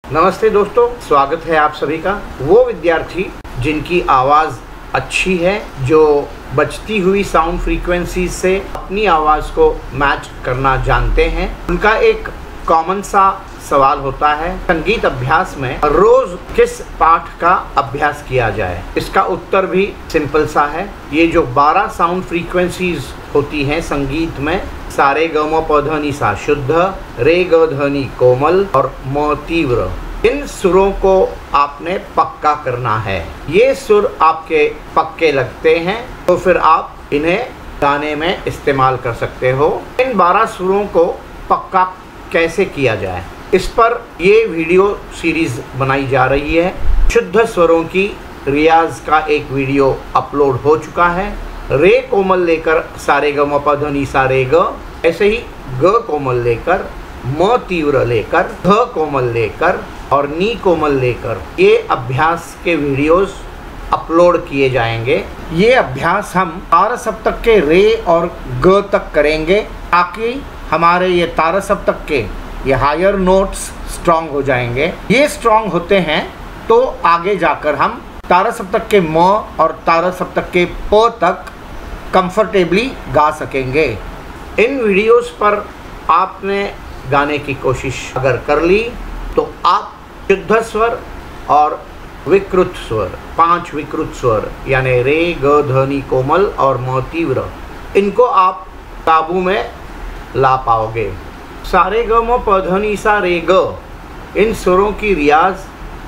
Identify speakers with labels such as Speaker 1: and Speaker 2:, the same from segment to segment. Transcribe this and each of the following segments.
Speaker 1: नमस्ते दोस्तों, स्वागत है आप सभी का। वो विद्यार्थी जिनकी आवाज़ अच्छी है, जो बजती हुई साउंड फ्रीक्वेंसी से अपनी आवाज़ को मैच करना जानते हैं, उनका एक कॉमन सा सवाल होता है, संगीत अभ्यास में रोज किस पाठ का अभ्यास किया जाए। इसका उत्तर भी सिंपल सा है। ये जो 12 साउंड फ्रीक्वेंसीज होती हैं संगीत में, सारे ग म प ध नि सा शुद्ध, रे ग ध नि कोमल और म तीव्र, इन सुरों को आपने पक्का करना है। ये सुर आपके पक्के लगते हैं तो फिर आप इन्हें गाने में इस्तेमाल कर सकते हो। इन 12 सुरों को पक्का कैसे किया जाए, इस पर ये वीडियो सीरीज बनाई जा रही है। शुद्ध स्वरों की रियाज का एक वीडियो अपलोड हो चुका है। रे कोमल लेकर सारे ग म प ध नि सा रे ग, ऐसे ही ग कोमल लेकर, म तीव्र लेकर, ध कोमल लेकर और नी कोमल लेकर, ये अभ्यास के वीडियोस अपलोड किए जाएंगे। ये अभ्यास हम तार सप्तक के रे और ग तक करेंगे ताकि हमारे ये तार सप्तक के ये हायर नोट्स स्ट्रॉन्ग हो जाएंगे। ये स्ट्रॉन्ग होते हैं तो आगे जाकर हम तार सप्तक के म और तार सप्तक के प तक कंफर्टेबली गा सकेंगे। इन वीडियोस पर आपने गाने की कोशिश अगर कर ली तो आप शुद्ध स्वर और विकृत स्वर, 5 विकृत स्वर यानी रे ग ध नि कोमल और म तीव्र, इनको आप काबू में ला पाओगे। सारे ग म प ध नि सा रे ग, इन सुरों की रियाज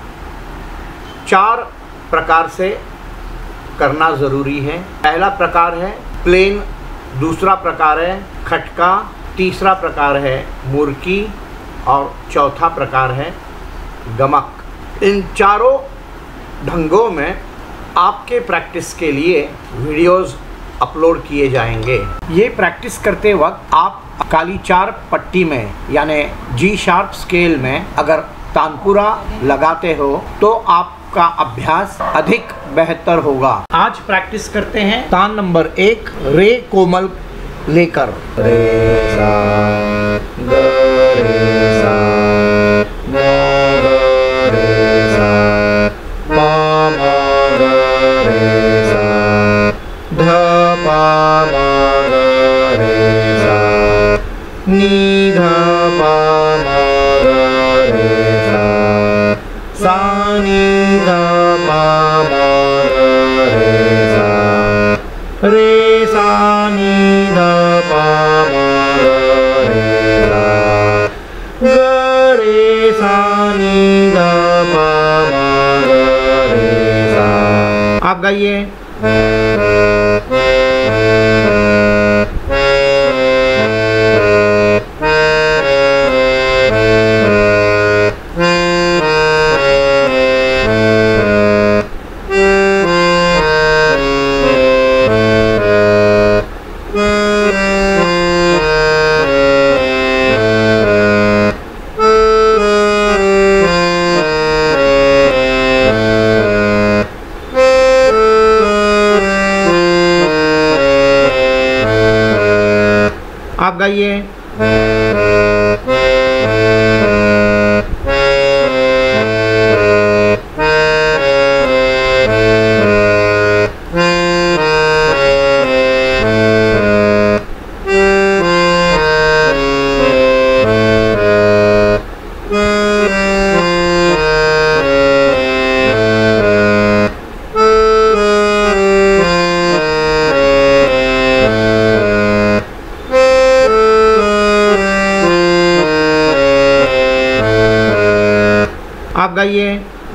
Speaker 1: 4 प्रकार से करना ज़रूरी है। पहला प्रकार है प्लेन, दूसरा प्रकार है खटका, तीसरा प्रकार है मुर्की और चौथा प्रकार है गमक। इन चारों ढंगों में आपके प्रैक्टिस के लिए वीडियोस अपलोड किए जाएंगे। ये प्रैक्टिस करते वक्त आप काली 4 पट्टी में यानी जी शार्प स्केल में अगर तानपुरा लगाते हो तो आपका अभ्यास अधिक बेहतर होगा। आज प्रैक्टिस करते हैं तान नंबर 1 रे कोमल लेकर। रे सा ग रे सा म ग रे सा प म ग रे सा ध प म ग रे सा नि ध प म ग रे सा सा नि ध प म ग रे सा रे सा नि ध प म ग रे सा ग रे सा नि ध प म ग रे सा। आप गाइए। आप गाइए। आप गाइए।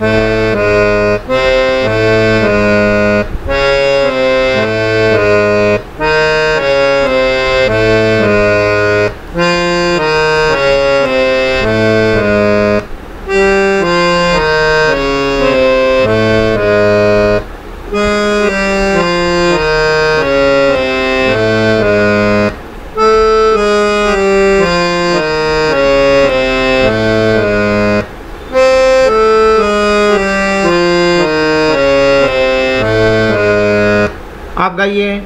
Speaker 1: आप गाइए।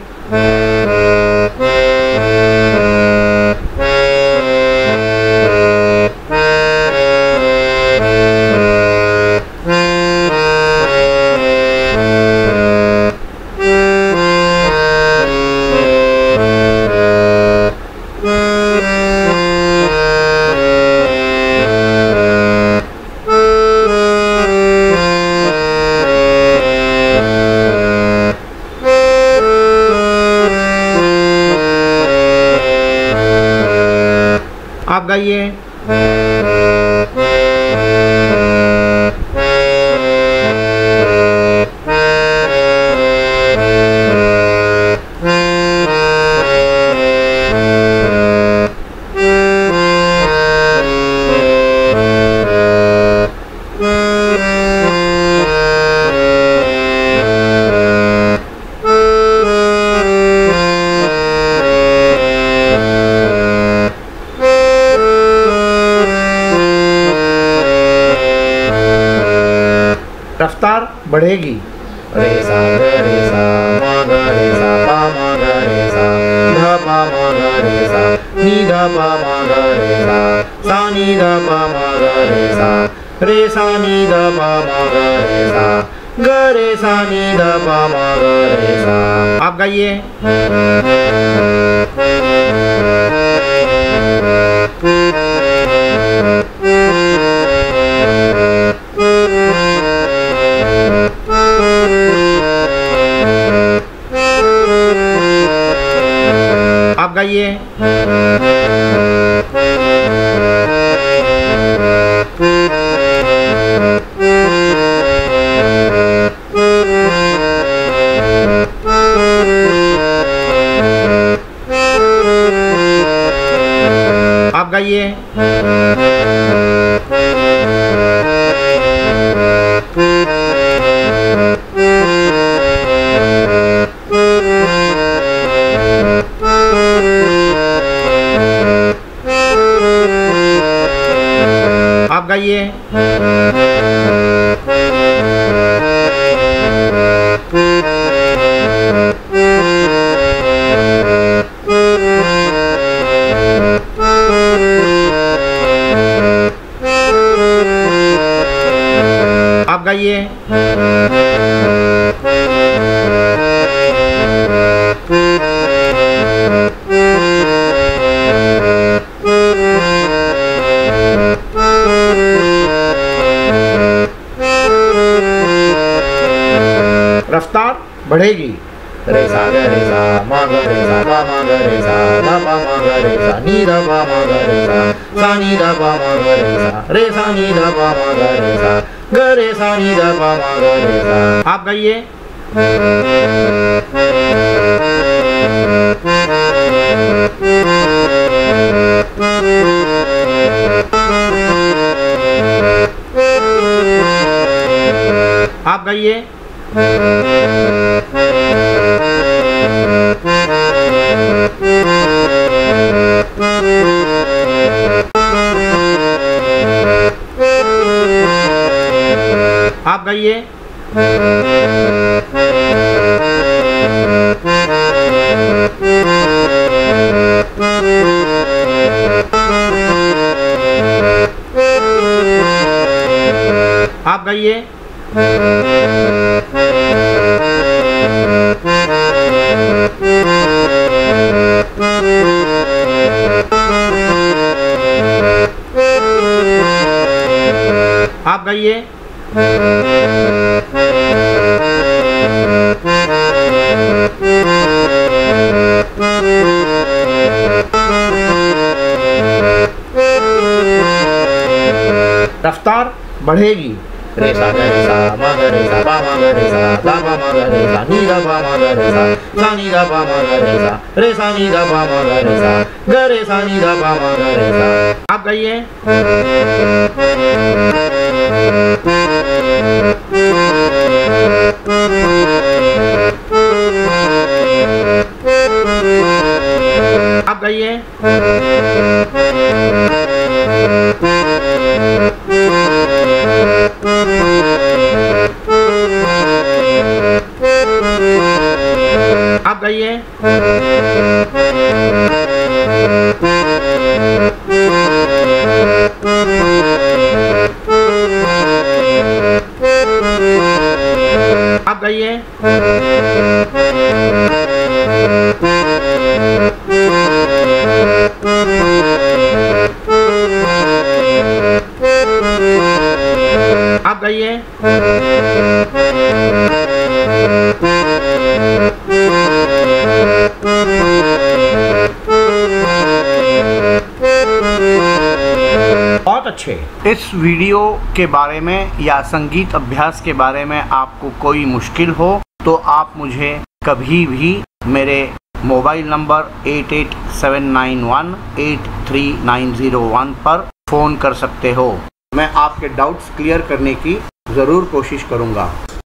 Speaker 1: आप गाइए। रफ्तार बढ़ेगी। रे सा मा ग रे सा पा मा ग रे सा ध पा मा ग रे सा नी ध पा मा ग रे सा नी ध पा मा ग रे सा नी ध पा मा ग रे सा ग रे सा नी ध पा मा ग रे सा। आप गाइए। आप गाइए। आप गाइए। आप गाइए। आप गाइए। रफ्तार बढ़ेगी। रे सा मा ग रे सा पा मा ग रे सा ध पा मा ग रे सा नी ध पा मा ग रे सा नी ध पा मा ग रे सा नी ध पा मा ग रे सा ग रे सा नी ध पा मा ग रे सा। आप गाइए। आप गाइए। आप गाइए। आप गाइए। आप गाइए। रफ्तार बढ़ेगी। रे सा मा ग रे सा पा मा ग रे सा ध पा मा ग रे सा नी ध पा मा ग रे सा नी ध पा मा ग रे सा नी ध पा मा ग रे सा ग रे सा नी ध पा मा ग रे सा। आप गाइए। आप गाइए। आप गाइए। आप गाइए। आप गाइए। बहुत अच्छे। इस वीडियो के बारे में या संगीत अभ्यास के बारे में आपको कोई मुश्किल हो तो आप मुझे कभी भी मेरे मोबाइल नंबर 8879183901 पर फ़ोन कर सकते हो। मैं आपके डाउट्स क्लियर करने की ज़रूर कोशिश करूँगा।